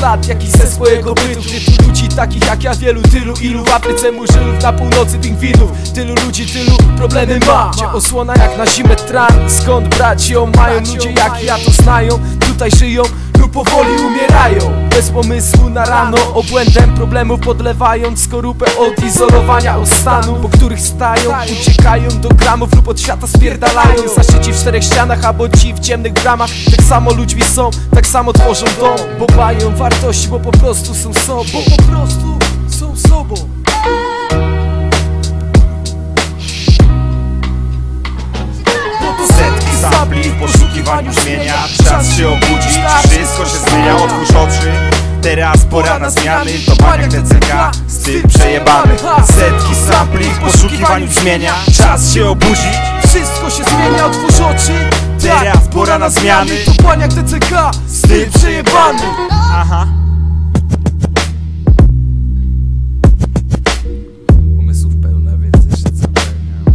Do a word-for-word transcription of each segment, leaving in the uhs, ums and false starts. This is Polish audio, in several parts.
lat, jakiś ze swojego bytu. Gdzie tu ludzi takich jak ja, wielu, tylu ilu w Afryce murzynów, na północy pingwinów. Tylu ludzi, tylu problemy ma. Gdzie osłona jak na zimę tran. Skąd brać ją mają ludzie jak ja to znają. Tutaj żyją lub powoli umierają. Bez pomysłu na rano, obłędem problemów podlewając skorupę od izolowania od stanu, po których stają, uciekają do gramów lub od świata spierdalają. Zaszyci w czterech ścianach, albo ci w ciemnych bramach. Tak samo ludźmi są, tak samo tworzą dom. Bo mają wartości, bo po prostu są sobą. Bo po prostu są sobą. Setki sampli w poszukiwaniu brzmienia. Czas się obudzić, wszystko się zmienia, otwórz oczy. Teraz pora na zmiany, to baniak T C K, styl przejebany. Setki sampli w poszukiwaniu brzmienia. Czas się obudzić, wszystko się zmienia, otwórz oczy. Teraz pora na zmiany, to baniak T C K, styl przejebany. Aha. Pomysłów pełna, więc zeszyt zapełniam.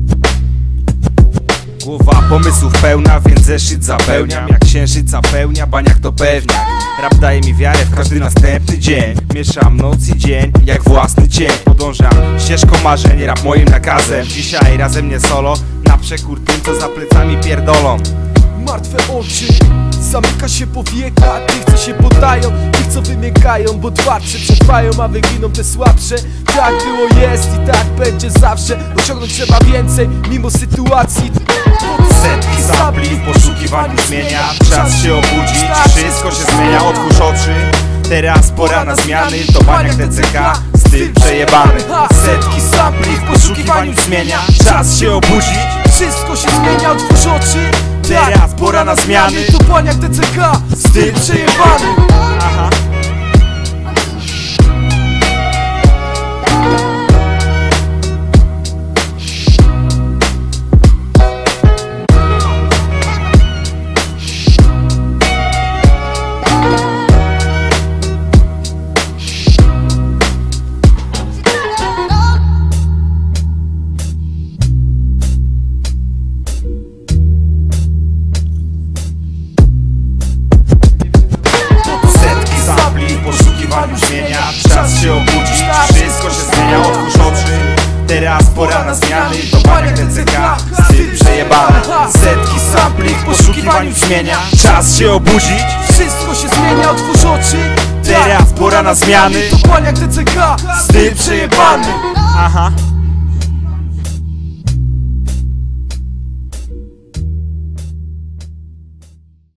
Głowa pomysłów pełna, więc zeszyt zapełniam. Jak księżyc pełnia, baniak to pewniak. Rap daje mi wiarę w każdy następny dzień. Mieszam noc i dzień, jak własny cień. Podążam ścieżką marzeń, rap moim nakazem. Dzisiaj razem nie solo, na przekór tym, co za plecami pierdolą. Martwe oczy, zamyka się powieka tych, co się poddają, tych, co wymiękają. Bo twardsze przetrwają, a wyginą te słabsze. Tak było, jest i tak będzie zawsze. Osiągnąć trzeba więcej, mimo sytuacji. Setki sampli w poszukiwaniu brzmienia. Czas się obudzić, wszystko się zmienia, otwórz oczy. Teraz pora na zmiany, to baniak T C K, styl przejebany. Setki sampli w poszukiwaniu brzmienia. Czas się obudzić, wszystko się zmienia, otwórz oczy. Teraz pora na zmiany, to baniak T C K, styl przejebany. Aha. Brzmienia. Czas się obudzić, wszystko się zmienia, otwórz oczy. Teraz pora na zmiany, to baniak T C K, styl przejebany. Setki sampli w poszukiwaniu brzmienia. Czas się obudzić, wszystko się zmienia, otwórz oczy. Teraz pora na zmiany, to baniak T C K, styl przejebany. Aha.